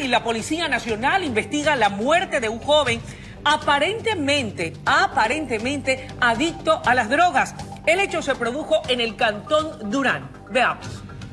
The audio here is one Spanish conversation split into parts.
y la Policía Nacional investiga la muerte de un joven aparentemente adicto a las drogas. El hecho se produjo en el Cantón Durán. Veamos.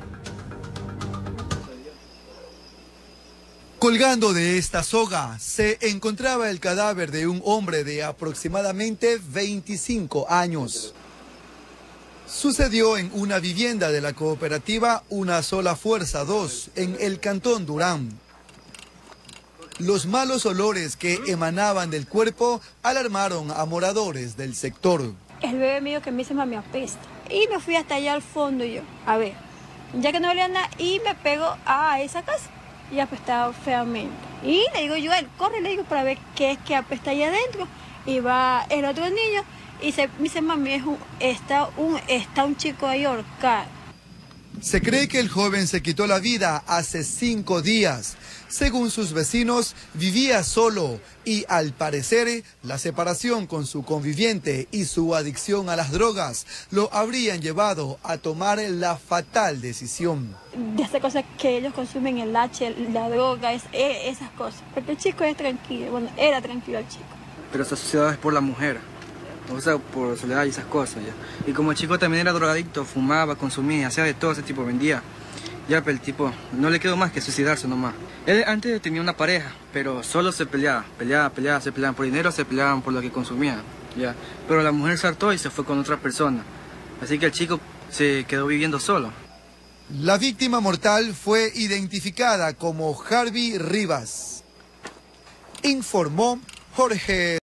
Colgando de esta soga se encontraba el cadáver de un hombre de aproximadamente 25 años. Sucedió en una vivienda de la cooperativa Una Sola Fuerza 2, en el Cantón Durán. Los malos olores que emanaban del cuerpo alarmaron a moradores del sector. El bebé mío que me dice, mami, apesta. Y me fui hasta allá al fondo y yo, a ver, ya que no valía nada, y me pego a esa casa. Y apestaba feamente. Y le digo yo a él, corre, le digo, para ver qué es que apesta allá adentro. Y va el otro niño y me dice, mami, está un chico ahí ahorcado. Se cree que el joven se quitó la vida hace 5 días. Según sus vecinos, vivía solo y al parecer la separación con su conviviente y su adicción a las drogas lo habrían llevado a tomar la fatal decisión. De esas cosas que ellos consumen, el H, la droga, esas cosas. Porque el chico es tranquilo, bueno, era tranquilo el chico. Pero esa sociedad es por la mujer. O sea, por soledad y esas cosas, ya. Y como el chico también era drogadicto, fumaba, consumía, hacía de todo ese tipo, vendía. Ya, pero el tipo no le quedó más que suicidarse nomás. Él antes tenía una pareja, pero solo se peleaba, se peleaban por dinero, se peleaban por lo que consumían, ya. Pero la mujer se hartó y se fue con otra persona. Así que el chico se quedó viviendo solo. La víctima mortal fue identificada como Harvey Rivas. Informó Jorge